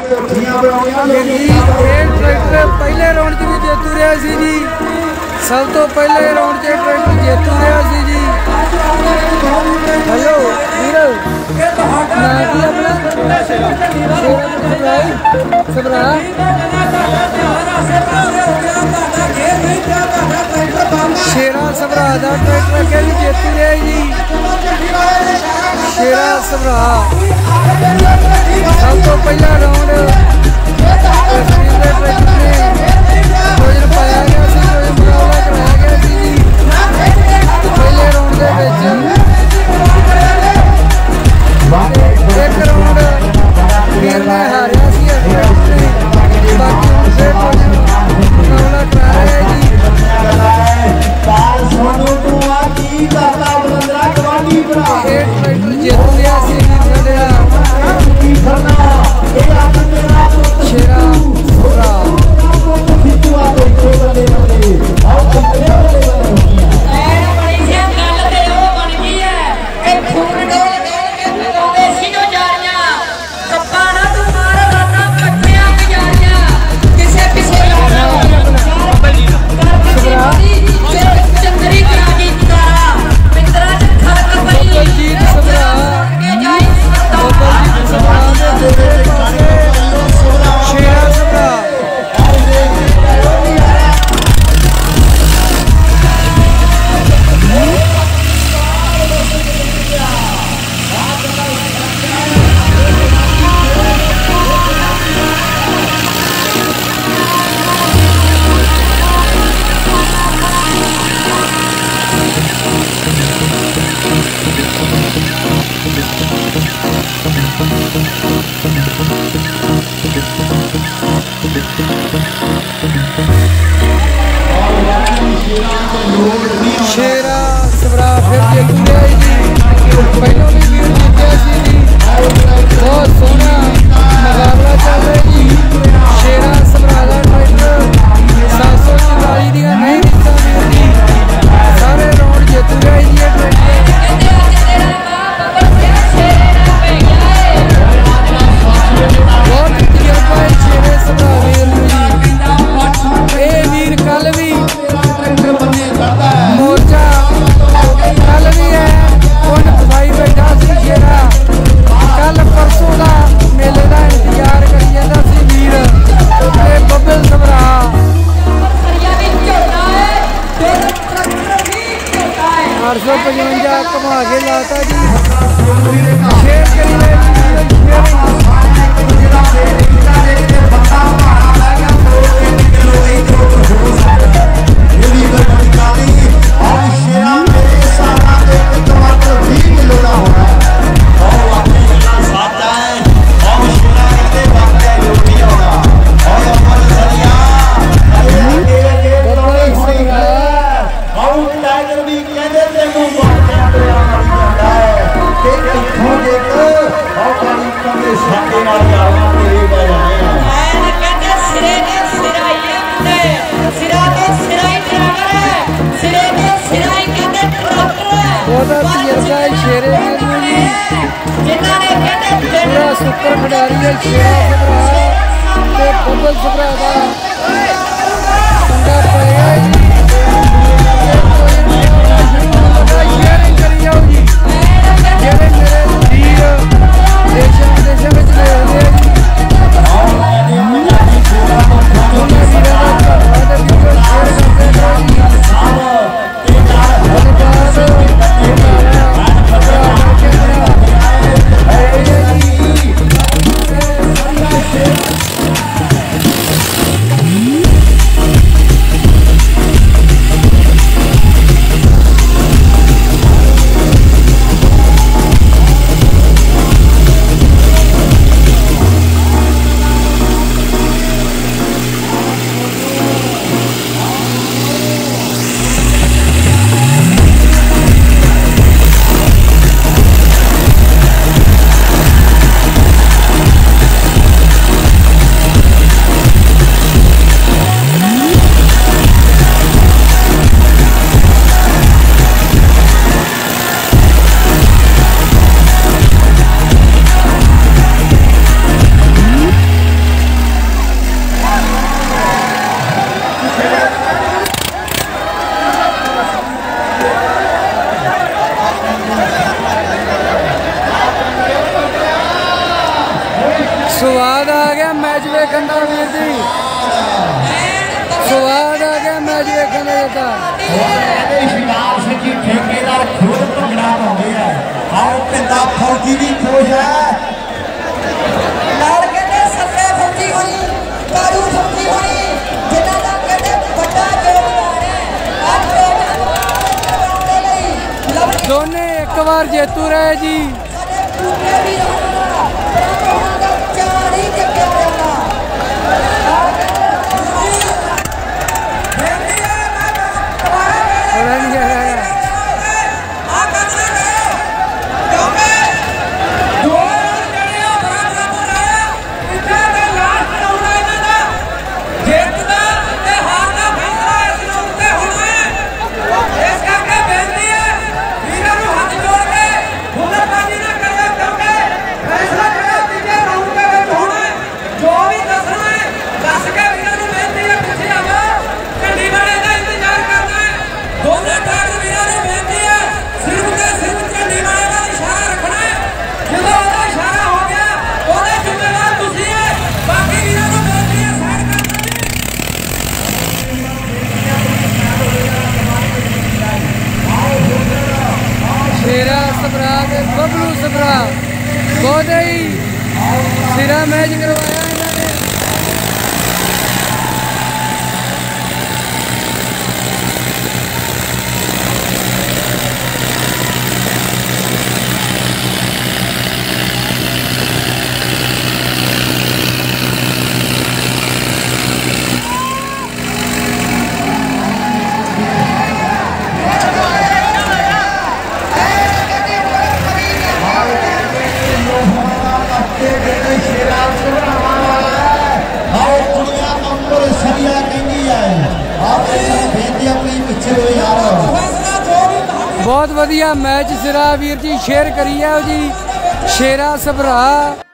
Tractor पहले round भी जेतू रहा जी। सब तो पहले राउंड से ट्रैक्टर जेतू रहा जी। हेलो वीर सबरा शेरा सबरा का ट्रैक्टर अगे भी जेतू रहा जी। शेरा सबरा सब तो पहला राउंड ट्रैक्टर ने भोजन पाया गया सी, भोजन मुकाबला कराया गया सी जी। पहले राउंड के एक राउंड वीर ने हारिया सी ट्रैक्टर ने, बाकी हम फिर भोजन मुकाबला करा रहे हैं जी। ट्रैक्टर जीत लिया सी शेरा शेरा सबरा फिर जेतू रहा जी। पहलों भी वीर जीत्या सी जी। बहुत सोहना मुकाबला चल रहा जी। शेरा सबरा का ट्रैक्टर 744 दियां नहीं दिता वीर जी। सारे राउंड जेतू रहा जी ट्रैक्टर। बहुत तजर्बा है शेरे सबरा वीर जी। ये वीर कल भी मोर्चा कल भी है उन भाई बैठा सी शेरा। कल परसों का मेले का इंतजार करी जाता सी वीर ते बब्बल सबरा। 855 घुमा के लाता जी। शेर करी शेरे पूरा सुपर खिडारी है शेरा सबरा ते बब्बल सबरा का पंगा पाया जी। शेयरिंग करी जाओ जी। जेड़े मेरे वीर देशों विदेशों में ले आते हैं जी। उन्हें वीरों का धन्यवाद वीडियो शेयर करते रहो जी। स्वाद आ गया मैच वेखण दा वीर जी, स्वाद आ गया मैच वेखण दा। शिकार सिंह जी ठेकेदार खुद भंगड़ा पाउंदे आ, आओ पिंदा फौजी भी खुश है। नाल कहते सत्ते फौजी होनी, कारू फौजी होनी, जिन्हां दा कहते बड़ा योगदान है आज टूर्नामेंट करवाउण दे लई। दोने एक बार जेतू रहे जी। बबलू सबरा बहुत ही सिरा मैच करवाया इन्होंने। बहुत वधिया मैच सिरा वीर जी शेयर करी है जी शेरा सबरा।